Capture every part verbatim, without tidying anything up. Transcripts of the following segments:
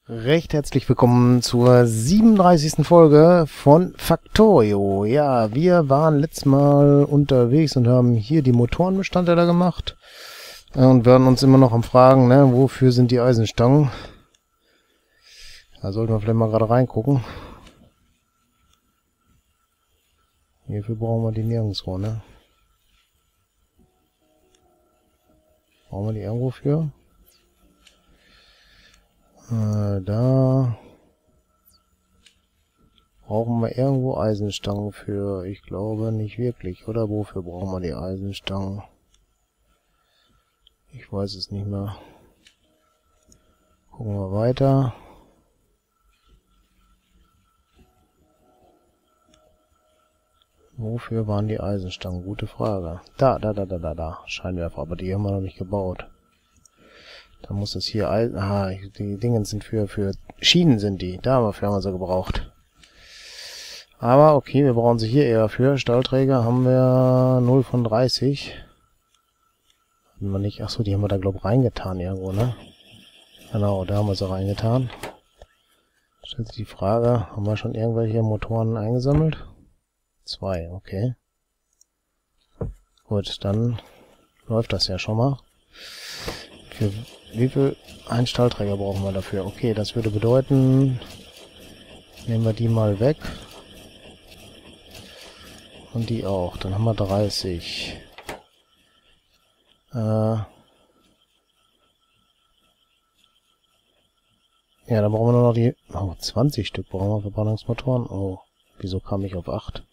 Recht herzlich willkommen zur siebenunddreißigsten Folge von Factorio. Ja, wir waren letztes Mal unterwegs und haben hier die Motorenbestandteile gemacht und werden uns immer noch am Fragen, ne, wofür sind die Eisenstangen? Da sollten wir vielleicht mal gerade reingucken. Hierfür brauchen wir die nirgendwo, ne? Brauchen wir die irgendwo für? Äh, da brauchen wir irgendwo Eisenstangen für. Ich glaube nicht wirklich. Oder wofür brauchen wir die Eisenstangen? Ich weiß es nicht mehr. Gucken wir weiter. Wofür waren die Eisenstangen? Gute Frage. Da, da, da, da, da, da. Scheinwerfer, aber die haben wir noch nicht gebaut. Da muss es hier Eisen... Ah, die Dinge sind für, für Schienen sind die. Dafür haben wir sie gebraucht. Aber okay, wir brauchen sie hier eher für. Stahlträger haben wir null von dreißig. Haben wir nicht... Achso, die haben wir da, glaube ich, reingetan irgendwo, ne? Genau, da haben wir sie reingetan. Stellt sich die Frage, haben wir schon irgendwelche Motoren eingesammelt? Zwei, okay. Gut, dann läuft das ja schon mal. Für wie viel? Ein Stahlträger brauchen wir dafür. Okay, das würde bedeuten, nehmen wir die mal weg. Und die auch. Dann haben wir dreißig. Äh ja, dann brauchen wir nur noch die... Oh, zwanzig Stück brauchen wir Verbrennungsmotoren. Oh, wieso kam ich auf acht?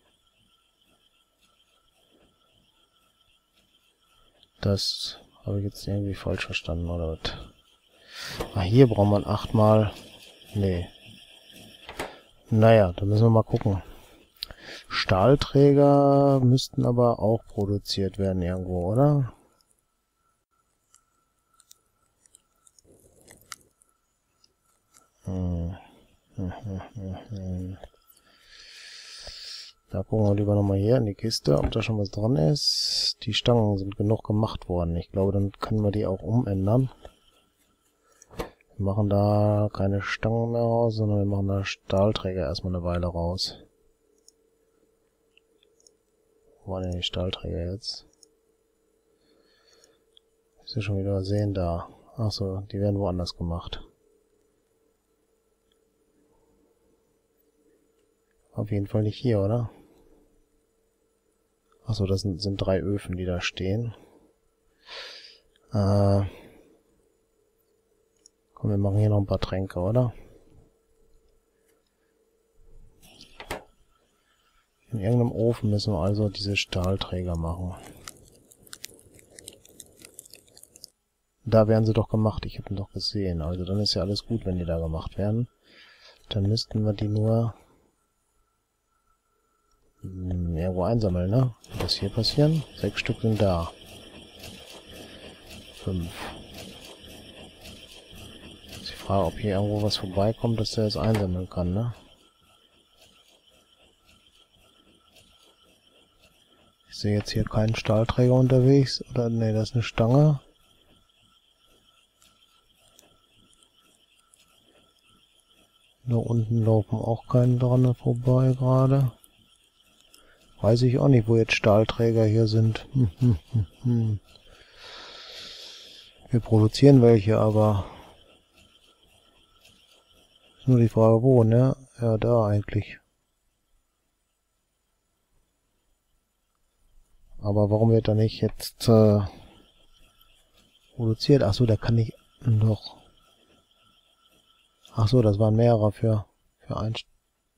Das habe ich jetzt irgendwie falsch verstanden, oder was? Ah, hier braucht man achtmal... Nee. Naja, da müssen wir mal gucken. Stahlträger müssten aber auch produziert werden irgendwo, oder? Hm. Hm, hm, hm, hm. Da gucken wir lieber nochmal hier in die Kiste, ob da schon was dran ist. Die Stangen sind genug gemacht worden. Ich glaube, dann können wir die auch umändern. Wir machen da keine Stangen mehr raus, sondern wir machen da Stahlträger erstmal eine Weile raus. Wo waren denn die Stahlträger jetzt? Ich sehe schon wieder sehen da. Achso, die werden woanders gemacht. Auf jeden Fall nicht hier, oder? Achso, das sind, sind drei Öfen, die da stehen. Äh, komm, wir machen hier noch ein paar Tränke, oder? In irgendeinem Ofen müssen wir also diese Stahlträger machen. Da werden sie doch gemacht, ich habe ihn doch gesehen. Also dann ist ja alles gut, wenn die da gemacht werden. Dann müssten wir die nur mh, irgendwo einsammeln, ne? Wird das hier passieren? Sechs Stück sind da. Fünf. Ist die Frage, ob hier irgendwo was vorbeikommt, dass der es einsammeln kann, ne? Ich sehe jetzt hier keinen Stahlträger unterwegs. Oder, ne, das ist eine Stange. Da unten laufen auch keine dran vorbei gerade. Weiß ich auch nicht, wo jetzt Stahlträger hier sind. Hm, hm, hm, hm. Wir produzieren welche, aber ist nur die Frage, wo, ne? Ja, da eigentlich. Aber warum wird da nicht jetzt äh, produziert? Ach so, da kann ich noch... Ach so, das waren mehrere für, für ein... St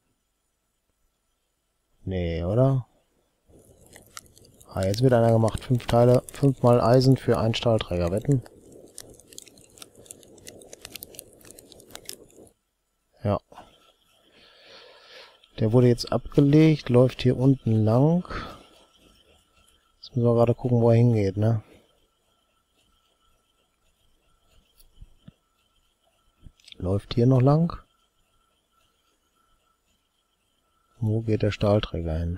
nee, oder? Ah, jetzt wird einer gemacht. Fünf Teile, fünfmal Eisen für einen Stahlträger. Wetten? Ja. Der wurde jetzt abgelegt, läuft hier unten lang. Jetzt müssen wir gerade gucken, wo er hingeht, ne? Läuft hier noch lang. Wo geht der Stahlträger hin?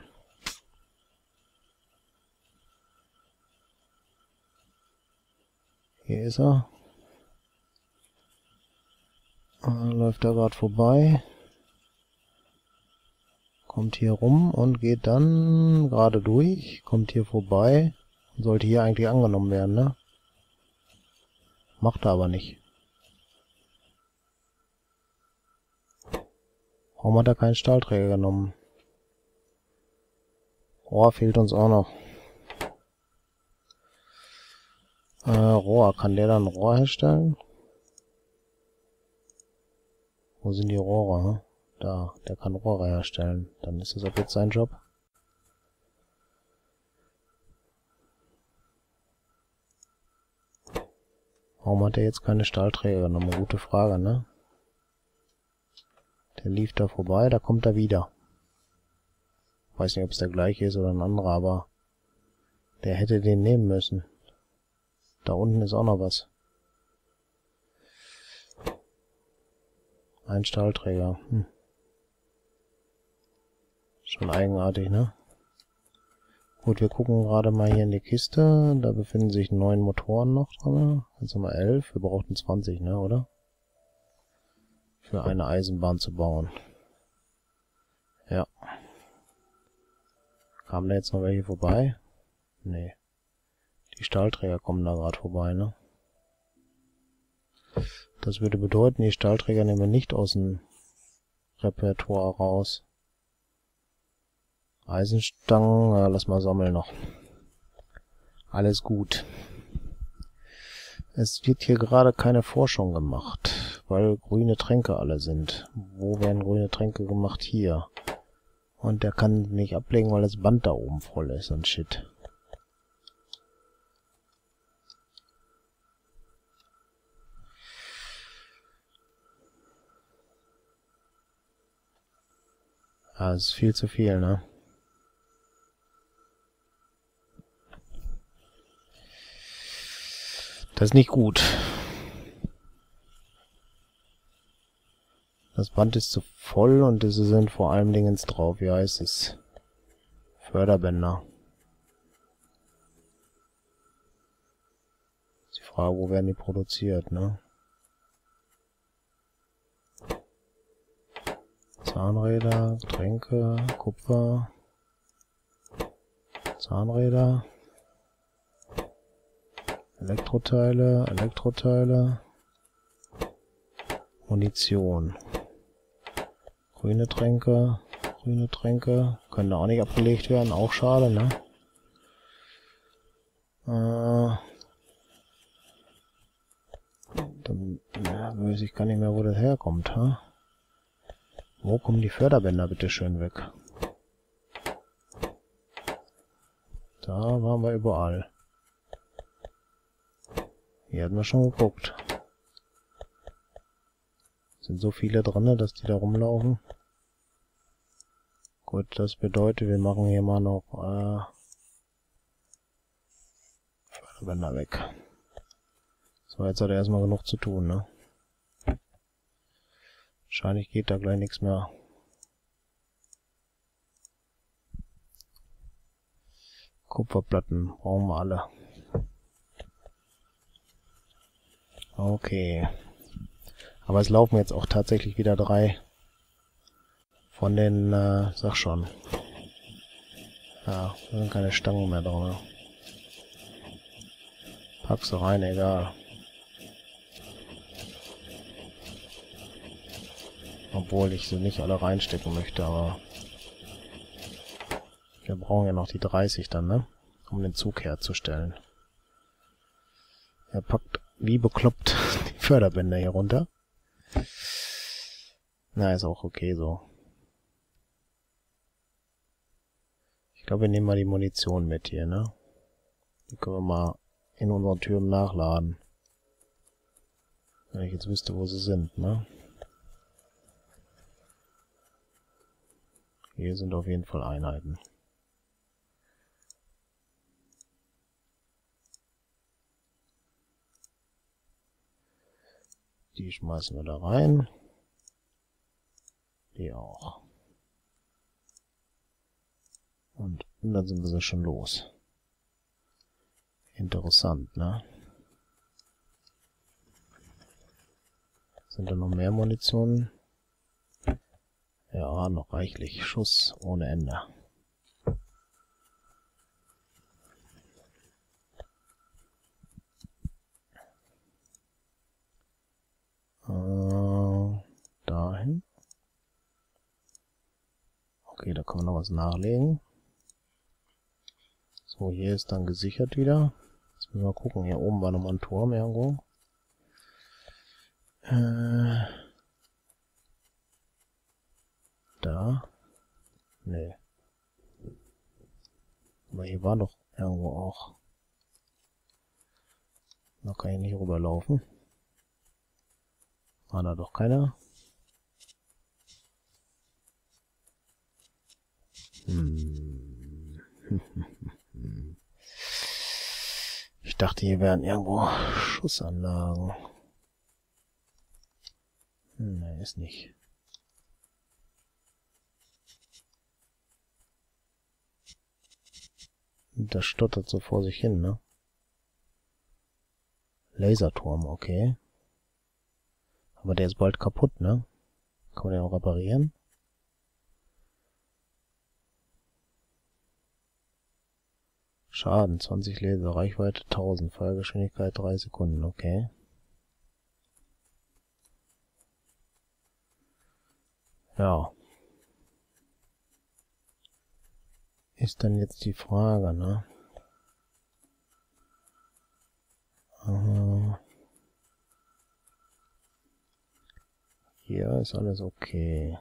Hier ist er. Äh, läuft da gerade vorbei. Kommt hier rum und geht dann gerade durch. Kommt hier vorbei. Sollte hier eigentlich angenommen werden, ne? Macht er aber nicht. Warum hat er keinen Stahlträger genommen? Rohr fehlt uns auch noch. Äh, Rohr. Kann der dann Rohr herstellen? Wo sind die Rohre? Hm? Da. Der kann Rohre herstellen. Dann ist das ab jetzt sein Job. Warum hat er jetzt keine Stahlträger genommen? Gute Frage, ne? Der lief da vorbei, da kommt er wieder. Weiß nicht, ob es der gleiche ist oder ein anderer, aber der hätte den nehmen müssen. Da unten ist auch noch was. Ein Stahlträger. Hm. Schon eigenartig, ne? Gut, wir gucken gerade mal hier in die Kiste. Da befinden sich neun Motoren noch dran. Jetzt haben wir elf. Wir brauchten zwanzig, ne, oder? Für eine Eisenbahn zu bauen. Ja. Kamen da jetzt noch welche vorbei? Nee. Die Stahlträger kommen da gerade vorbei, ne? Das würde bedeuten, die Stahlträger nehmen wir nicht aus dem Repertoire raus. Eisenstangen, ja, lass mal sammeln noch. Alles gut. Es wird hier gerade keine Forschung gemacht, weil grüne Tränke alle sind. Wo werden grüne Tränke gemacht? Hier. Und der kann nicht ablegen, weil das Band da oben voll ist und shit. Ja, das ist viel zu viel, ne? Das ist nicht gut. Das Band ist zu voll und es sind vor allem Dingens drauf. Wie heißt es? Förderbänder. Ist die Frage, wo werden die produziert, ne? Zahnräder, Getränke, Kupfer, Zahnräder, Elektroteile, Elektroteile, Munition, grüne Tränke, grüne Tränke, können da auch nicht abgelegt werden, auch schade, ne? Äh, dann ja, weiß ich gar nicht mehr, wo das herkommt, ha? Wo kommen die Förderbänder bitte schön weg? Da waren wir überall. Hier hatten wir schon geguckt. Sind so viele drin, dass die da rumlaufen. Gut, das bedeutet, wir machen hier mal noch äh, Förderbänder weg. So, jetzt hat er erstmal genug zu tun, ne? Wahrscheinlich geht da gleich nichts mehr. Kupferplatten brauchen wir alle. Okay. Aber es laufen jetzt auch tatsächlich wieder drei von den, äh, sag schon. Ja, da sind keine Stangen mehr drin. Pack sie rein, egal. Obwohl ich sie nicht alle reinstecken möchte, aber wir brauchen ja noch die dreißig dann, ne? Um den Zug herzustellen. Er packt wie bekloppt die Förderbänder hier runter. Na, ist auch okay so. Ich glaube, wir nehmen mal die Munition mit hier, ne? Die können wir mal in unseren Türmen nachladen. Wenn ich jetzt wüsste, wo sie sind, ne? Hier sind auf jeden Fall Einheiten. Die schmeißen wir da rein. Die auch. Und dann sind wir so schon los. Interessant, ne? Sind da noch mehr Munition? Ja, noch reichlich. Schuss ohne Ende. Äh, dahin. Okay, da kann man noch was nachlegen. So, hier ist dann gesichert wieder. Jetzt müssen wir mal gucken. Hier oben war nochmal ein Turm irgendwo. Äh, da. Nee. Aber hier war doch irgendwo auch. Da kann ich nicht rüberlaufen. War da doch keiner. Hm. Ich dachte, hier wären irgendwo Schussanlagen. Hm, ne, ist nicht. Das stottert so vor sich hin, ne? Laserturm, okay. Aber der ist bald kaputt, ne? Kann man den auch reparieren? Schaden, zwanzig Laser, Reichweite tausend, Feuergeschwindigkeit drei Sekunden, okay. Ja. Ist dann jetzt die Frage, ne? Aha. Hier ist alles okay.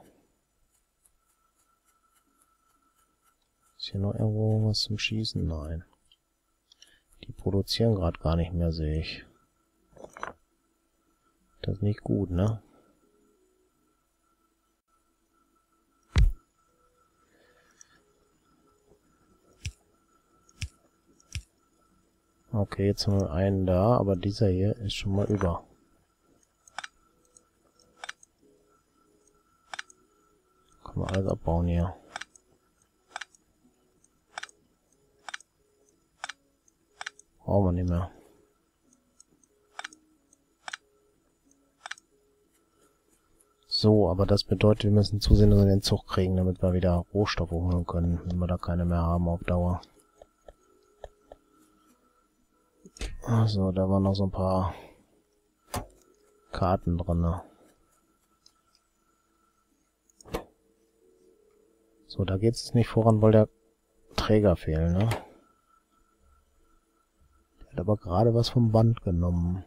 Ist hier noch irgendwo was zum Schießen? Nein. Die produzieren gerade gar nicht mehr, sehe ich. Das ist nicht gut, ne? Okay, jetzt haben wir einen da, aber dieser hier ist schon mal über. Können wir alles abbauen hier. Brauchen wir nicht mehr. So, aber das bedeutet, wir müssen zusehen, dass wir den Zug kriegen, damit wir wieder Rohstoffe holen können, wenn wir da keine mehr haben auf Dauer. Also, da waren noch so ein paar Karten drin. So, da geht es nicht voran, weil der Träger fehlt, ne? Der hat aber gerade was vom Band genommen.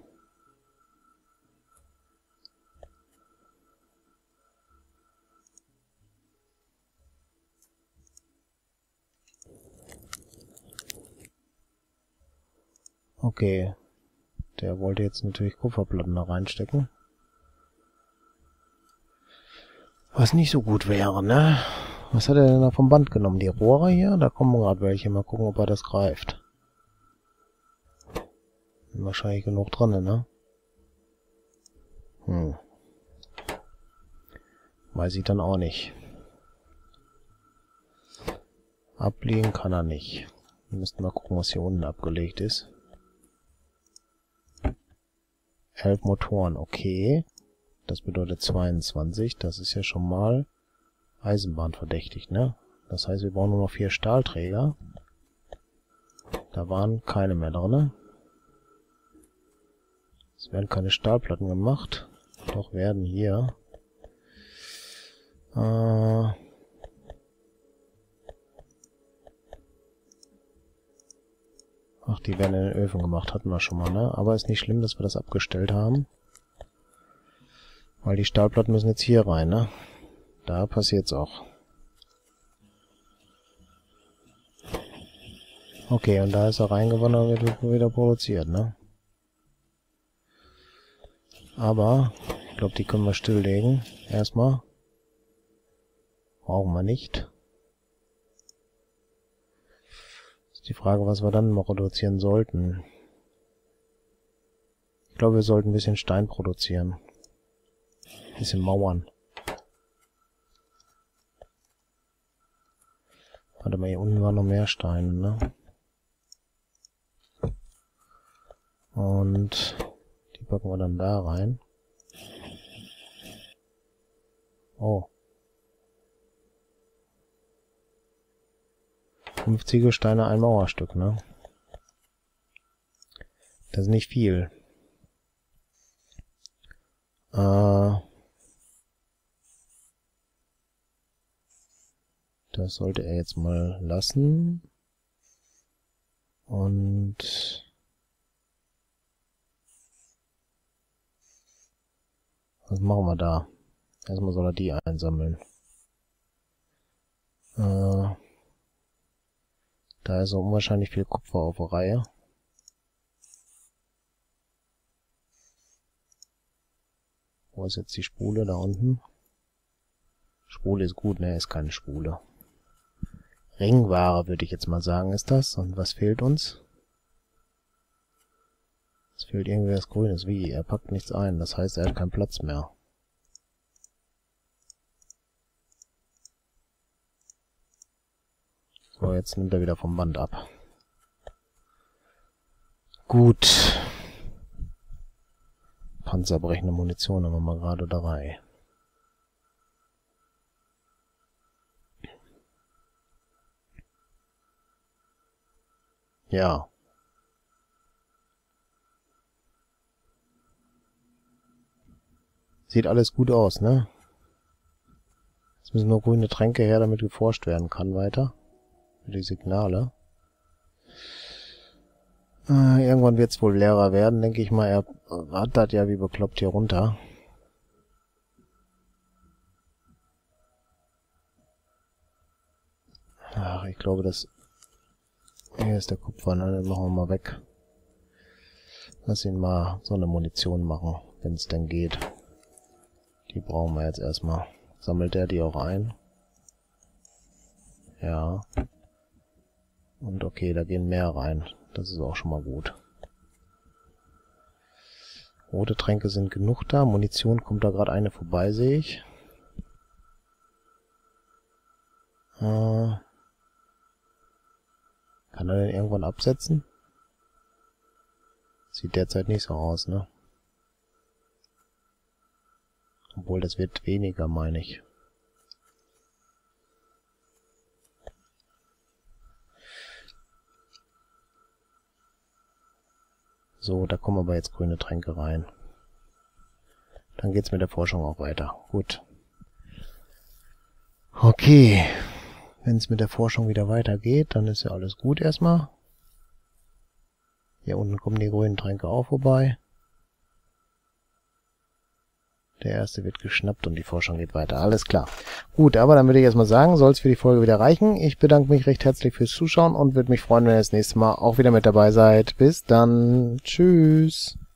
Okay. Der wollte jetzt natürlich Kupferplatten da reinstecken. Was nicht so gut wäre, ne? Was hat er denn da vom Band genommen? Die Rohre hier? Da kommen gerade welche. Mal gucken, ob er das greift. Wahrscheinlich genug dran, ne? Hm. Weiß ich dann auch nicht. Ablegen kann er nicht. Wir müssten mal gucken, was hier unten abgelegt ist. elf Motoren, okay. Das bedeutet zweiundzwanzig. Das ist ja schon mal Eisenbahn verdächtig, ne? Das heißt, wir brauchen nur noch vier Stahlträger. Da waren keine mehr drin. Es werden keine Stahlplatten gemacht. Doch werden hier. Äh, Ach, die werden in den Öfen gemacht, hatten wir schon mal, ne? Aber ist nicht schlimm, dass wir das abgestellt haben. Weil die Stahlplatten müssen jetzt hier rein, ne? Da passiert's auch. Okay, und da ist er reingewandert und wird wieder produziert, ne? Aber, ich glaube, die können wir stilllegen. Erstmal. Brauchen wir nicht. Ist die Frage, was wir dann noch reduzieren sollten. Ich glaube, wir sollten ein bisschen Stein produzieren. Ein bisschen Mauern. Warte mal, hier unten waren noch mehr Steine, ne? Und die packen wir dann da rein. Oh. Fünf Ziegelsteine, ein Mauerstück, ne? Das ist nicht viel. Äh... Das sollte er jetzt mal lassen. Und... Was machen wir da? Erstmal soll er die einsammeln. Äh, da ist so unwahrscheinlich viel Kupfer auf der Reihe. Wo ist jetzt die Spule? Da unten. Spule ist gut, ne? Ist keine Spule. Ringware würde ich jetzt mal sagen, ist das. Und was fehlt uns? Es fehlt irgendwie was Grünes. Wie? Er packt nichts ein. Das heißt, er hat keinen Platz mehr. So, jetzt nimmt er wieder vom Band ab. Gut. Panzerbrechende Munition haben wir mal gerade dabei. Ja. Sieht alles gut aus, ne? Jetzt müssen nur grüne Tränke her, damit geforscht werden kann weiter. Für die Signale. Äh, irgendwann wird es wohl leerer werden, denke ich mal. Er rattert ja wie bekloppt hier runter. Ach, ich glaube, das... Hier ist der Kupfer, ne? Den machen wir mal weg. Lass ihn mal so eine Munition machen, wenn es denn geht. Die brauchen wir jetzt erstmal. Sammelt er die auch ein? Ja. Und okay, da gehen mehr rein. Das ist auch schon mal gut. Rote Tränke sind genug da. Munition kommt da gerade eine vorbei, sehe ich. Äh, kann er den irgendwann absetzen? Sieht derzeit nicht so aus, ne? Obwohl, das wird weniger, meine ich. So, da kommen aber jetzt grüne Tränke rein. Dann geht's mit der Forschung auch weiter. Gut. Okay. Wenn es mit der Forschung wieder weitergeht, dann ist ja alles gut erstmal. Hier unten kommen die grünen Tränke auch vorbei. Der erste wird geschnappt und die Forschung geht weiter. Alles klar. Gut, aber dann würde ich erstmal sagen, soll es für die Folge wieder reichen. Ich bedanke mich recht herzlich fürs Zuschauen und würde mich freuen, wenn ihr das nächste Mal auch wieder mit dabei seid. Bis dann. Tschüss.